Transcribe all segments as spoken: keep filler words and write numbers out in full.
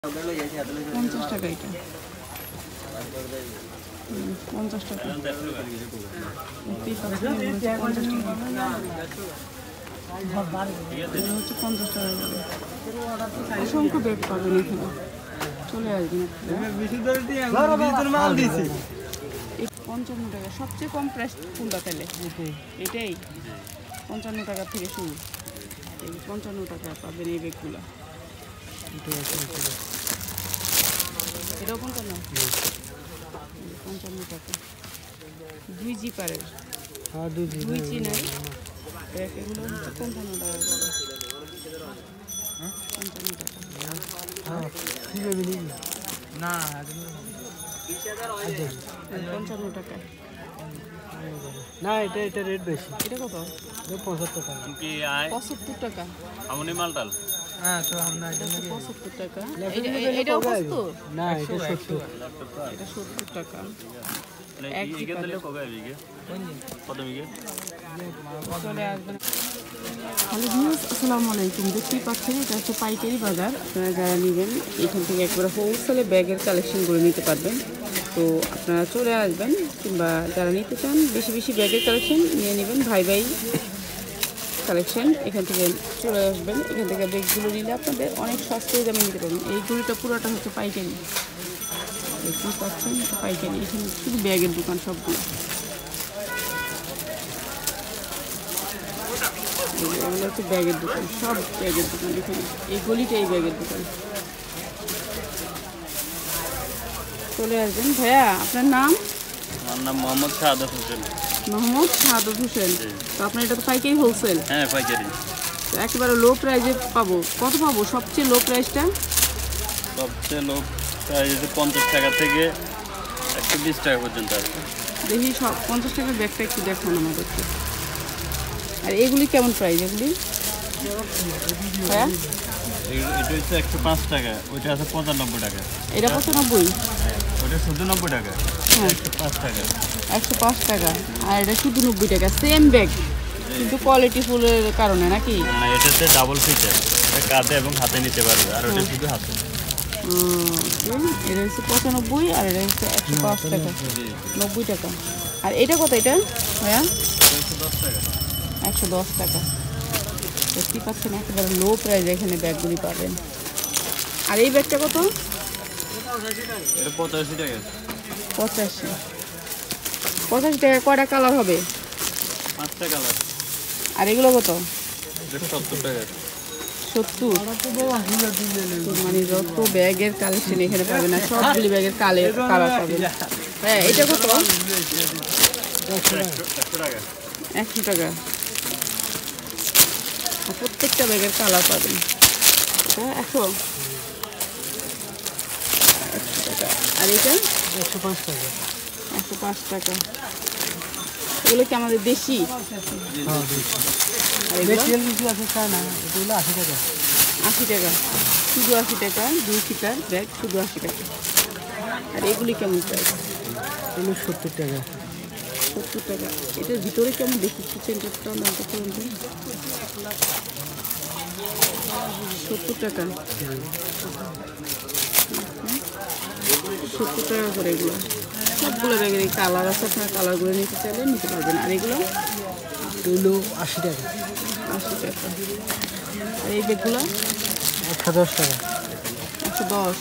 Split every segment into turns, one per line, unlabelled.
পঞ্চাশ টাকা এটা পঞ্চাশ টাকা পঞ্চাশ টাকা হচ্ছে পঞ্চাশ টাকা করে অসংখ্য ব্যাগ পাবেন এখানে চলে আসবেন পঞ্চান্ন টাকা সবচেয়ে কম প্রাইস কোনটা তাহলে এটাই পঞ্চান্ন টাকা থেকে শুরু এই পঞ্চান্ন টাকা পাবেন এই ব্যাগগুলো এটাও পঞ্চান্ন পঞ্চান্ন টাকা দুই জিপারের দুই চিনের এগুলো হচ্ছে পঞ্চান্ন টাকা করে পঞ্চান্ন টাকা
না
পঞ্চান্ন টাকা
না এটা এটা রেট বেশি
এটা কত
পঁচাত্তর টাকা
পঁচাত্তর টাকা
আমনি মালটাল
হ্যাঁ তো আমরা
পঁচাত্তর টাকা এটাও পঁচাত্তর
না এটা সত্তর
এটা সত্তর টাকা
এক বিঘে দিলে কবে বিঘে কত বিঘে
চলে আসবেন হ্যালো ভিউয়ার্স আসসালামু আলাইকুম দেখতেই পাচ্ছেন এটা হচ্ছে পাইকারি বাজার আপনারা যারা নেবেন এখান থেকে একবারে হোলসেলে ব্যাগের কালেকশন করে নিতে পারবেন তো আপনারা চলে আসবেন কিংবা যারা নিতে চান বেশি বেশি ব্যাগের কালেকশন নিয়ে নেবেন ভাই ভাই কালেকশন এখান থেকে চলে আসবেন এখান থেকে ব্যাগগুলো নিলে আপনাদের অনেক সস্তায় দামে নিতে পারবেন এইগুলিটা পুরোটা হচ্ছে পাইকারি দেখতেই পাচ্ছেন পাইকারি এখানে শুধু ব্যাগের দোকান সবগুলো এগুলো হচ্ছে ব্যাগের দোকান সব ব্যাগের দোকান এখানে এই গলিটাই ব্যাগের দোকান চলে আসবেন ভাইয়া আপনার নাম
আমার নাম মোহাম্মদ শাহাদত হোসেন
মোহাম্মদ শাহাদত হোসেন তো আপনার এটা তো পাইকারি হোলসেল
হ্যাঁ পাইকারি
তো একেবারে লো প্রাইসে পাবো কত পাবো সবচেয়ে লো প্রাইসটা
সবচেয়ে লো প্রাইস পঞ্চাশ টাকা থেকে একশো বিশ টাকা পর্যন্ত আছে
দেখি সব পঞ্চাশ টাকার ব্যাগটা একটু দেখান আমাদেরকে আর এগুলি কেমন প্রাইস এগুলি হ্যাঁ
এটা হচ্ছে একশো পাঁচ টাকা ওইটা আছে পঁচানব্বই টাকা
এটা পঁচানব্বই
ওইটা শুধু নব্বই টাকা
হ্যাঁ
একশো পাঁচ টাকা
একশো পাঁচ টাকা আর এটা শুধু নব্বই টাকা সেম ব্যাগ কিন্তু কোয়ালিটি ফুলের কারণে নাকি
না এটা হচ্ছে ডাবল ফিচার এটা কাঁধে এবং হাতে নিতে পারবে আর ওটা শুধু হাতে
এটা হচ্ছে পঁচানব্বই আর এটা হচ্ছে একশো পাঁচ টাকা নব্বই টাকা আর এটা কত এটা হ্যাঁ একশো দশ টাকা দেখতেই পাচ্ছেন একেবারে লো প্রাইস এখানে ব্যাগগুলি পাবেন আর এই ব্যাগটা কত
এটা পঁচাশি টাকা
পঁচাশি পঁচাশি টাকা কয়টা কালার হবে
পাঁচটা কালার
আর এগুলো কত
এটা সত্তর টাকা
সত্তর মানে যত ব্যাগের কালেকশন এখানে পাবেন না সবগুলি ব্যাগের কালে কালার পাবেন হ্যাঁ এটা কত একশো টাকা প্রত্যেকটা ব্যাগের কালার পাবেন হ্যাঁ একশো একশো টাকা আর এটা
একশো পাঁচ টাকা
একশো পাঁচ টাকা এগুলো কি আমাদের দেশি
আছে তাই না এগুলো আশি টাকা
আশি টাকা শুধু আশি টাকা দুই ফিটার ব্যাগ শুধু আশি টাকা আর এগুলি কেমন প্রাইস
এগুলো সত্তর টাকা
সত্তর টাকা এটার ভিতরে কেমন দেখি সেন্টারটা নামটা করুন সত্তর টাকা সত্তর টাকা করে এগুলো সবগুলো ব্যাগের এই কালার আছে আপনার কালারগুলো নিতে চাইলে নিতে পারবেন আর এগুলো
এগুলো আশি টাকা
আশি টাকা আর এই ব্যাগগুলো
একশো দশ টাকা
একশো দশ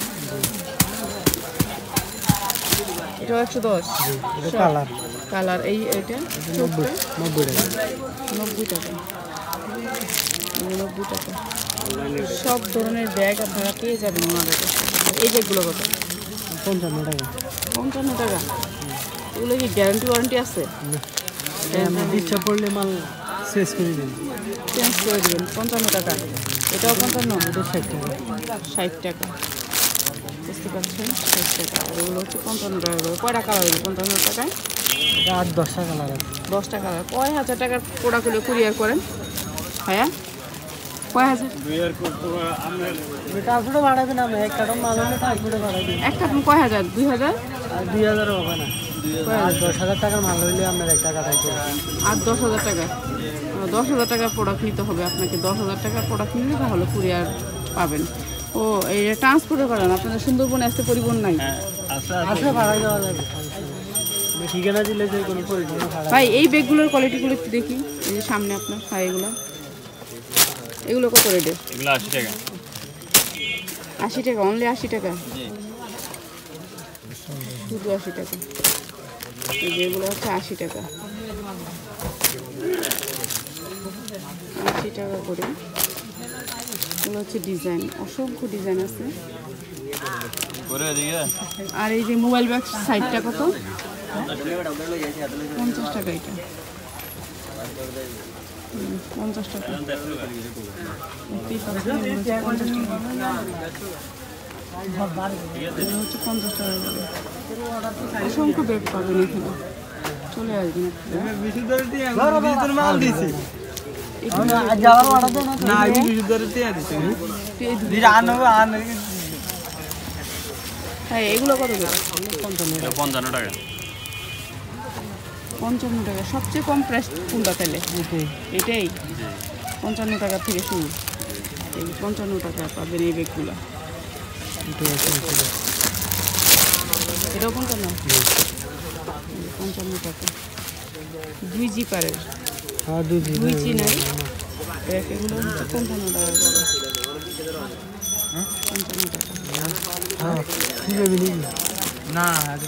এটাও একশো দশ
এটা কালার
কালার এই এটা
নব্বই নব্বই টাকা
নব্বই টাকা নব্বই টাকা সব ধরনের ব্যাগ আপনারা পেয়ে যাবেন ওনাদের কাছে এই ব্যাগগুলো কত
পঞ্চান্ন টাকা
পঞ্চান্ন টাকা এগুলো কি গ্যারান্টি ওয়ারেন্টি আছে
ইচ্ছা পড়লে মাল শেষ করে দেবেন
চেঞ্জ করে দেবেন পঞ্চান্ন টাকা এটাও পঞ্চান্ন
এটা ষাট টাকা
ষাট টাকা বুঝতে পারছেন ষাট টাকা আর এগুলো হচ্ছে পঞ্চান্ন টাকা করে কয়টা কালার হলো পঞ্চান্ন টাকায়
এটা আট দশটা কালার আছে
দশটা কালার কয় হাজার টাকার প্রোডাক্টগুলো কুরিয়ার করেন হ্যাঁ কয় হাজার
ট্রান্সপোর্টে ভাড়াবে না এক কার্টন মাল হলে ট্রান্সপোর্টে ভাড়াবে
এক কার্টন কয় হাজার দুই হাজার
আর দুই হাজারও হবে না আর দশ হাজার টাকার মাল হইলে আপনার এক টাকা থাকবে
আর দশ হাজার টাকা দশ হাজার টাকার প্রোডাক্ট নিতে হবে আপনাকে দশ হাজার টাকার প্রোডাক্ট নিলে তাহলে কুরিয়ার পাবেন ও এটা ট্রান্সপোর্টও করেন আপনাদের সুন্দরবনে আসতে পরিবহন নাই?
হ্যাঁ আছে
আছে ভাড়াই দেওয়া যাবে, ঠিকানা দিলে যে কোনো পরিবহন ভাড়া।
ভাই এই ব্যাগগুলোর কোয়ালিটিগুলো একটু দেখি, এই যে সামনে আপনার। হ্যাঁ এগুলো এগুলো কত রেটে?
এগুলো আশি টাকা।
আশি টাকা? অনলি আশি টাকা?
জি
শুধু আশি টাকা। এই যে এগুলো হচ্ছে আশি টাকা, আশি টাকা করে। এগুলো হচ্ছে ডিজাইন, অসংখ্য ডিজাইন আছে।
করে এদিকে
আর এই যে মোবাইল ব্যাগ সাইডটা কত? পঞ্চাশ টাকা। এটা হুম, পঞ্চাশ টাকা। দেখতেই পাচ্ছেন, এগুলো হচ্ছে পঞ্চাশ টাকা। এগুলো হচ্ছে পঞ্চাশ টাকা করে। অসংখ্য ব্যাগ পাবেন এখানে, চলে আসবেন আপনারা। হ্যাঁ এগুলো কত করে?
পঞ্চান্ন টাকা।
পঞ্চান্ন টাকা। সবচেয়ে কম প্রাইস কোনটা তাহলে? এটাই পঞ্চান্ন টাকা থেকে শুরু। এই পঞ্চান্ন টাকা পাবেন এই ব্যাগগুলো। এটাও পঞ্চান্ন? পঞ্চান্ন টাকা। দুই জিপারের,
হ্যাঁ দুই
দুই চিনের ব্যাগ, এগুলো হচ্ছে পঞ্চান্ন টাকা করে। পঞ্চান্ন টাকা।
হ্যাঁ ঠিক আছে না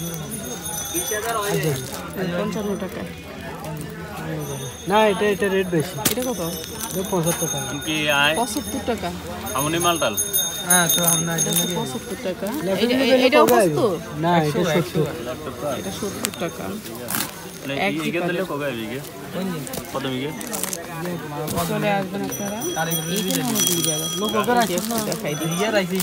পঞ্চান্ন টাকা।
না, এটা এটা রেট বেশি।
এটা কত?
পঁচাত্তর টাকা।
কি আয়
পঁচাত্তর টাকা।
আমনি মালটাল।
হ্যাঁ তো আমরা
এটা হচ্ছে পঁচাত্তর টাকা। এটাও পঁচাত্তর?
না এটা সত্তর।
এটা সত্তর টাকা।
এক বিঘে দিলে কবে বিঘে? কত বিঘে?
চলে আসবেন আপনারা। এইখানে অনেকগুলি জায়গা দেখাই দিই।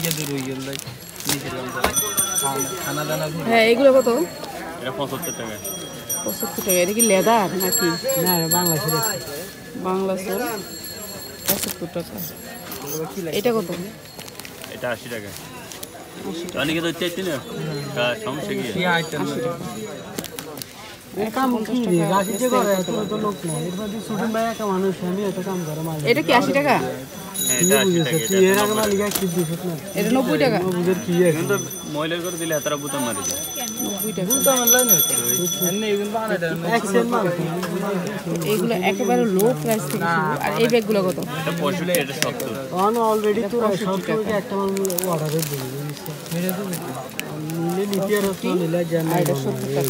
হ্যাঁ এগুলো কত?
এটা পঁচাত্তর টাকা।
পঁচাত্তর টাকা। এটা কি লেদার নাকি?
না বাংলাদেশের
বাংলা সোল। পঁচাত্তর টাকা। এটা কত?
এটা আশি টাকা।
আশি টাকা।
অনেকে তো চাইছি না সমস্যা কি?
আশি টাকা।
কাম কি রে রাশি যে করে এত তো লোক না, এর মধ্যে সুজন ভাই একটা মানুষ, আমি এত কাম করে মাল।
এটা কি আশি টাকা?
হ্যাঁ এটা আশি টাকা।
কি এর আগে মালিক এক কেজি দিছত না,
এটা নব্বই টাকা।
বুঝের কি আছে
কিন্তু মহিলার করে দিলে এতটা বুতা মারি দেয়।
নব্বই টাকা।
তো অনলাইন হইতো এমনি ইভেন বানাইতে এক সেন্ট মাল।
এগুলো একেবারে লো প্রাইস থেকে শুরু। আর এই ব্যাগগুলো কত?
এটা পঁয়ষট্টি, এটা সত্তর।
অন অলরেডি তো সব থেকে একটা মাল অর্ডার দিয়ে দিয়েছে মেরে তো নিলে নিতে আর তো নিলে জান না।
এটা সত্তর টাকা।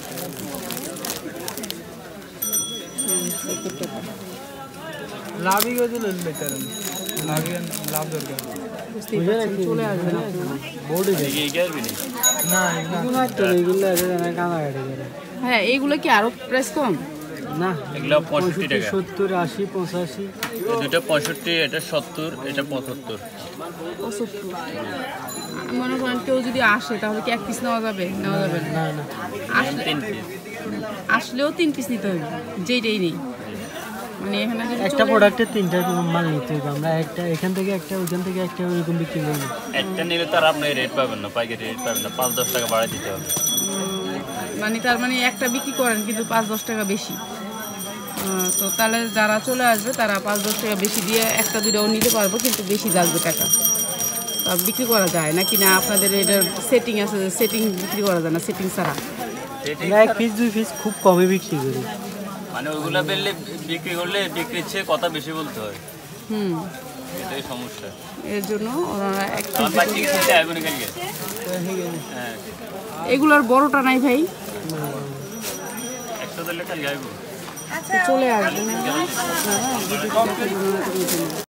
সত্তর টাকা।
লাভই করে দিল বেটার, লাভ লাভ দরকার। চলে আসবে না বোর্ডে
এদিকে এগিয়ে আসবি না?
না এগুলো তো এগুলো আছে না কানাডা করে।
হ্যাঁ এইগুলো কি আরো প্রাইস কম?
না
এগুলো পঁয়ষট্টি টাকা।
সত্তর আশি পঁচাশি।
এই দুটো পঁয়ষট্টি, এটা সত্তর, এটা পঁচাত্তর।
পঁচাত্তর। মনে করেন কেউ যদি আসে তাহলে কি এক পিস নেওয়া যাবে? নেওয়া যাবে না।
না না
আসলে
তিন পিস।
আসলেও তিন পিস নিতে হবে, যেইটাই নেই। মানে এখানে যদি
একটা
চলে-
প্রোডাক্টের তিনটা মাল নিতে হবে। আমরা একটা এখান থেকে একটা ওইখান থেকে একটা ওইরকম বিক্রি করি না।
একটা নিলে তো আর আপনি রেট পাবেন না, পাইকারি রেট পাবেন না, পাঁচ দশ টাকা বাড়াই দিতে হবে।
উম, মানে তার মানে একটা বিক্রি করেন কিন্তু পাঁচ দশ টাকা বেশি। আহ, তো তাহলে যারা চলে আসবে তারা পাঁচ দশ টাকা বেশি দিয়ে একটা দুটাও নিতে পারবো, কিন্তু বেশি লাগবে টাকা। তা বিক্রি করা যায় নাকি না? আপনাদের এটার সেটিং আছে, সেটিং বিক্রি করা যায় না সেটিং ছাড়া?
সেটাই
আমরা এক পিস দুই পিস খুব কমে বিক্রি করি।
মানে ওইগুলা বেললে বিক্রি করলে বিক্রির চেয়ে কথা বেশি বলতে হয়,
হুম,
এটাই সমস্যা।
এর জন্য ওনারা এক
আমার
piece-
বাচ্চা কিছু চাইবে না কালকে। হ্যাঁ
এগুলোর বড়টা নাই ভাই,
একশো দিলে কালকে আসবো।
চলে আসবেন আপনারা, ভিডিওটি দেখার জন্য অনেক ধন্যবাদ।